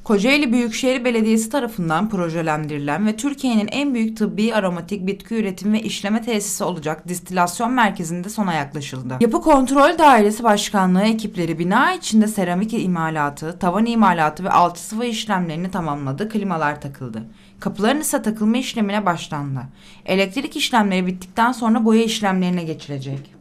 Kocaeli Büyükşehir Belediyesi tarafından projelendirilen ve Türkiye'nin en büyük tıbbi aromatik bitki üretim ve işleme tesisi olacak distilasyon merkezinde sona yaklaşıldı. Yapı Kontrol Dairesi Başkanlığı ekipleri bina içinde seramik imalatı, tavan imalatı ve altı sıva işlemlerini tamamladı, klimalar takıldı. Kapıların ise takılma işlemine başlandı. Elektrik işlemleri bittikten sonra boya işlemlerine geçilecek.